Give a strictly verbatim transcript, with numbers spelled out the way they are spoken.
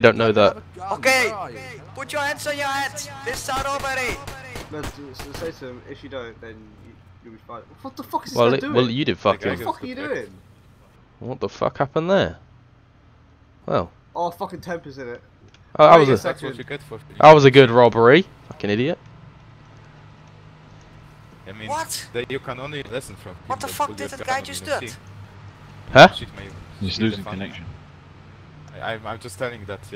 don't know that. Okay, put your hands on your head. This side already. No, so say to him, if you don't, then you, you'll be fine. What the fuck is this Well, guy it, doing? well, you did What fucking. the fuck are you doing? What the fuck happened there? Well, Oh, fucking tempers in it. oh, I Wait was a a, That's what you get for. I was a good robbery. Fucking idiot. I mean, What? that you can only listen from. What the him, fuck but did you that can guy only just see. do? Huh? Shit, mate. He's See the losing fun. connection. I, I'm, I'm just telling that.